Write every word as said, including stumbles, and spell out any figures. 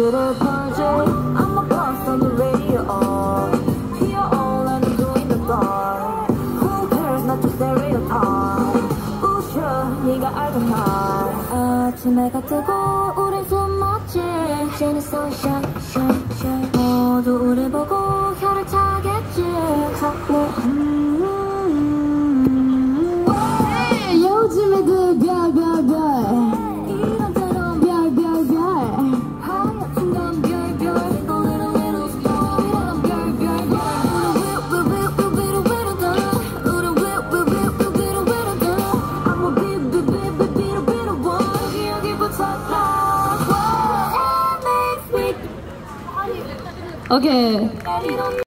소리를 걸지. I'm a boss on the radio. Hear all I do in the dark. Who cares not to stereotype. 부셔 네가 알던 날. 아침 해가 뜨고 우린 숨 막지. Jenny so shy shy shy. 모두 우릴 보고 혀를 차겠지. 음. 요즘 애들 별별별 이런저런 별별별 하얗은 건 별별 오늘은 외로운 이런 별별별 우린 위로위로위로위로위로다 우린 위로위로위로위로다 I'm a 비비비비비로비로워 여기 여기부터다 It makes me 오케이